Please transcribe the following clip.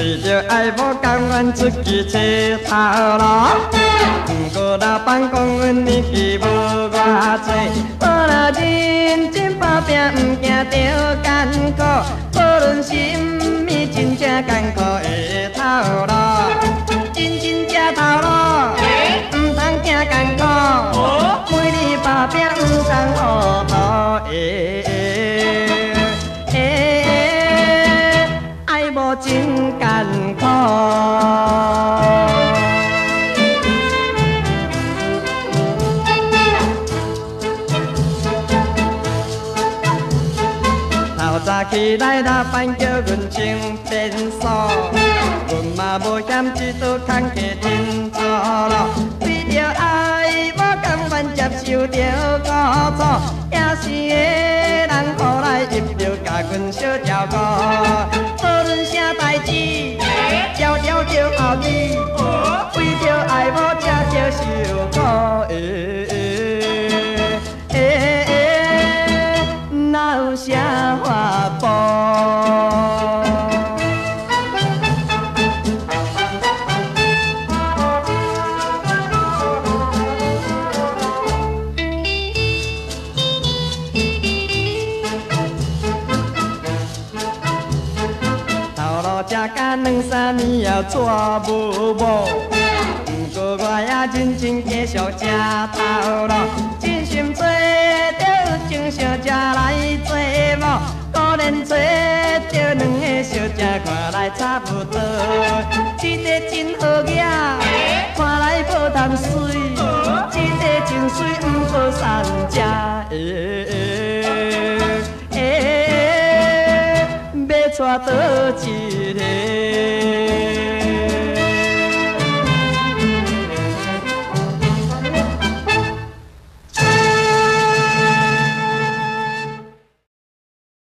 为着爱某甘愿出去找头路。不过老板讲阮年纪无偌济，我若认真打拼，毋惊着艰苦。无论是毋是真正艰苦的头路，真正头路，毋通惊艰苦。每日打拼毋通糊涂爱无真艰苦。早起来老板叫阮穿便所，阮嘛无嫌一道空客真错咯。为着爱，我甘愿接受着苦楚，也是个人后来入着甲阮小照顾。无论啥代志，条条着后你，为着爱我才着受苦。哪有啥法宝？头路吃甲2、3年后娶母某，不过我也认真继续吃头路，真心做着有情小姐来做某，果然做着2个小姐看来差不多，一个真好囝，看来无通水，一个真水毋好三只，要娶倒一个？